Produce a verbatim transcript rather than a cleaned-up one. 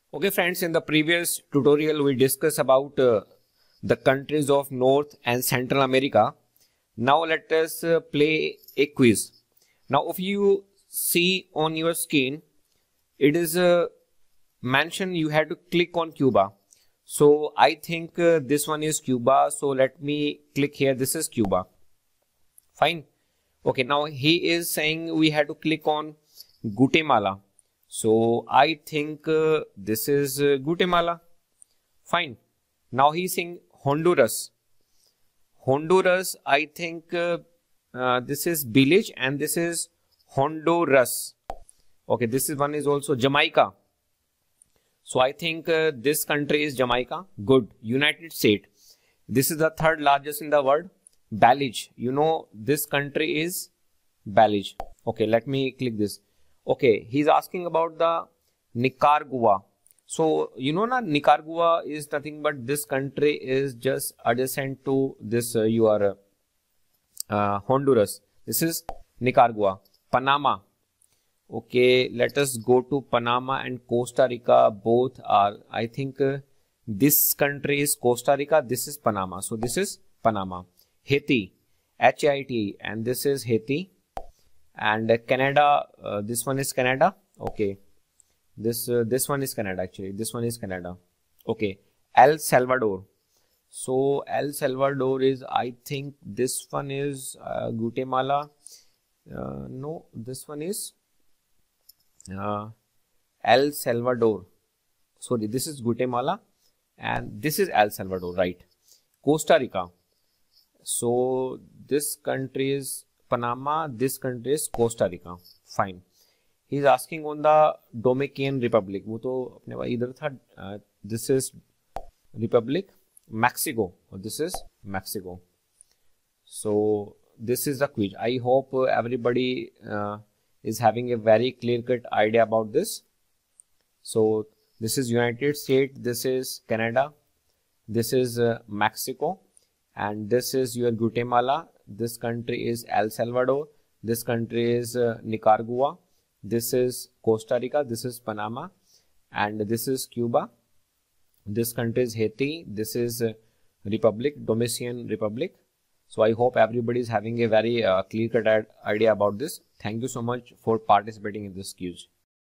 Okay friends, in the previous tutorial we discussed about uh, the countries of North and Central America. Now let us uh, play a quiz. Now if you see on your screen, it is uh, mentioned you have to click on Cuba. So I think uh, this one is Cuba. So let me click here. This is Cuba. Fine. Okay, now he is saying we have to click on Guatemala. So I think uh, this is uh, Guatemala. Fine. Now he's saying Honduras. Honduras, I think uh, uh, this is village and this is Honduras. Okay, this is one is also Jamaica. So I think uh, this country is Jamaica. Good. United States. This is the third largest in the world. Belize. You know this country is Belize. Okay, let me click this. Okay, he's asking about the Nicaragua. So, you know, na, Nicaragua is nothing but this country is just adjacent to this uh, your uh, Honduras. This is Nicaragua. Panama. Okay, let us go to Panama and Costa Rica. Both are, I think uh, this country is Costa Rica. This is Panama. So, this is Panama. Haiti. H A I T I. And this is Haiti. And uh, Canada, uh, this one is Canada. Okay. This uh, this one is Canada actually. This one is Canada. Okay. El Salvador. So El Salvador is, I think this one is uh, Guatemala. Uh, no, this one is uh, El Salvador. Sorry, this is Guatemala and this is El Salvador, right? Costa Rica. So this country is Panama, this country is Costa Rica. Fine. He is asking on the Dominican Republic. वो तो अपने पास इधर था. This is Republic Mexico. This is Mexico. So this is the quiz. I hope everybody uh, is having a very clear-cut idea about this. So this is United States. This is Canada. This is uh, Mexico. And this is your Guatemala. This country is El Salvador. This country is uh, Nicaragua. This is Costa Rica. This is Panama. And this is Cuba. This country is Haiti. This is uh, Republic, Dominican Republic. So I hope everybody is having a very uh, clear-cut idea about this. Thank you so much for participating in this quiz.